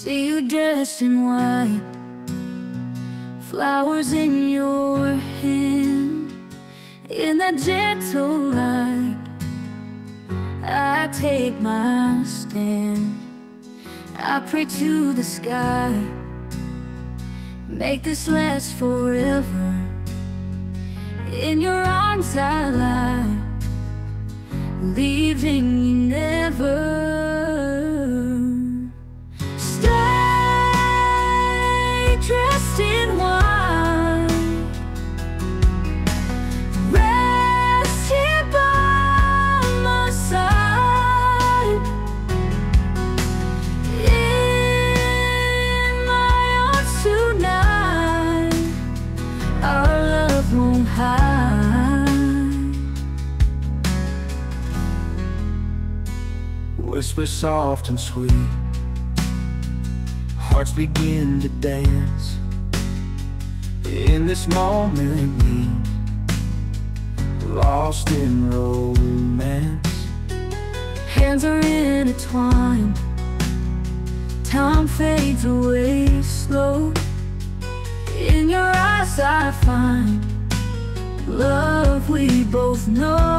See you dressed in white, flowers in your hand. In that gentle light, I take my stand. I pray to the sky, make this last forever. In your arms I lie, leaving you never. Stay dressed in white, rest here by my side. In my arms tonight, our love won't hide. Whisper soft and sweet, hearts begin to dance. In this moment we lost in romance. Hands are intertwined, time fades away slow. In your eyes I find love we both know.